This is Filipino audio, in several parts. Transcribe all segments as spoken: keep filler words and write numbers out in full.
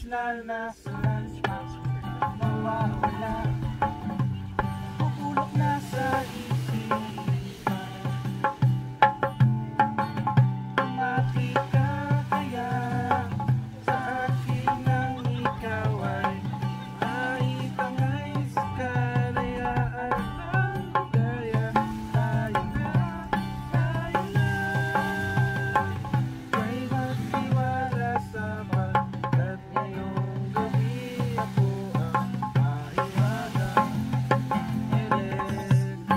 na nasa lunchbox, mawawala, bubulok na sa isipan. Tumati ka kaya sa akin nang ikaw ay maipangais kalayaan ng ligaya. Tayo na, tayo na, kay magtiwala sa pagkat ngayong gabi ako ang mahiwagang electric.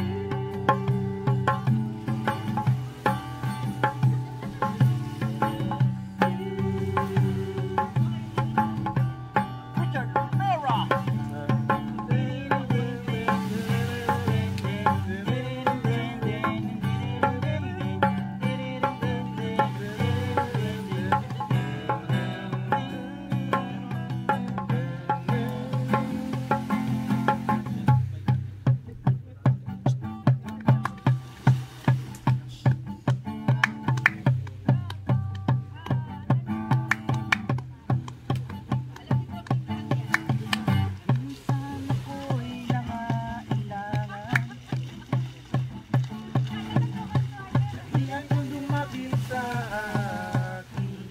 Richard Rivera. Minsan ako'y nangailangan di ako lumapit sa akin.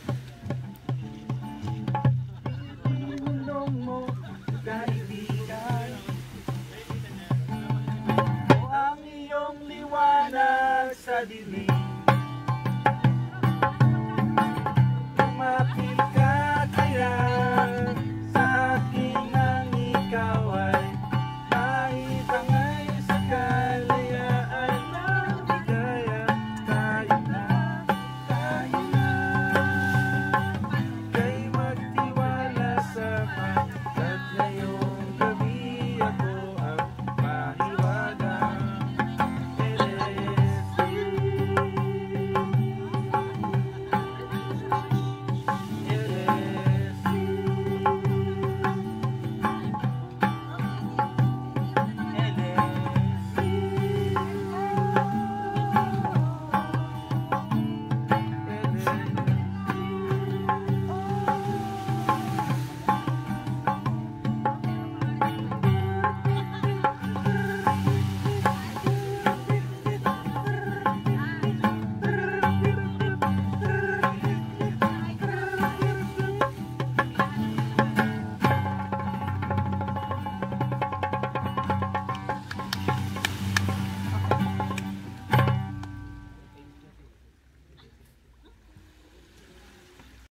Tinulong mo, kaibigan, o ang iyong liwanag sa dilim.